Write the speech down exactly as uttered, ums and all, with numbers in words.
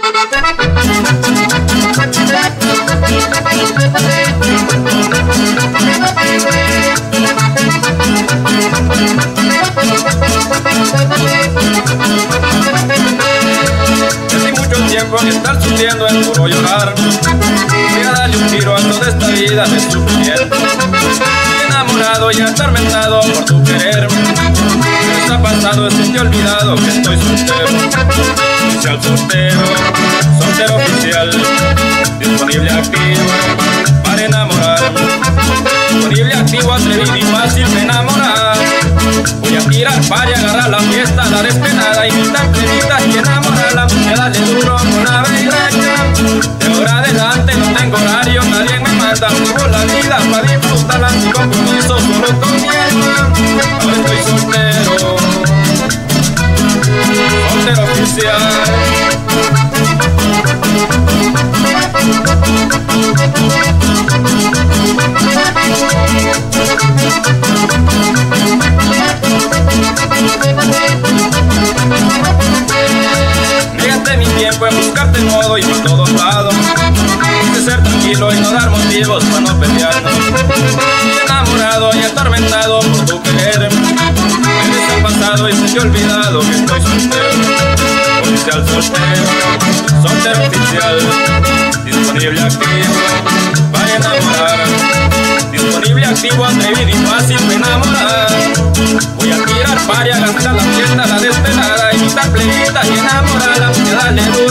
Hace mucho tiempo que estar sufriendo es puro llorar. Voy a darle un tiro a toda esta vida de sufrimiento. Enamorado y atormentado por tu querer. Me está pasado, es que te he olvidado que estoy soltero. Oficial soltero, soltero oficial. Disponible activo para enamorar. Disponible activo, atrevido y fácil de enamorar. Voy a tirar para y agarrar la fiesta, la despenada, invitar plenitas y enamorarla. Voy a darle duro con la derecha. De ahora adelante no tengo horario, nadie me manda. Vivo la vida para disfrutarla sin compromiso, solo con mi alma. Ahora estoy soltero, soltero oficial. Gasté mi tiempo en buscarte modo y por todos lados. Quise ser tranquilo y no dar motivos para no pelearnos. Enamorado y atormentado por tu querer. Me dejas pasado y se te ha olvidado que estoy soltero. Oficial soltero, soltero oficial. Disponible activo para enamorar. Disponible activo, atrevido y fácil de enamorar. Voy a tirar para y a gastar la fiesta, la desvelada, invitar plebitas y enamorarla. Voy a darle duro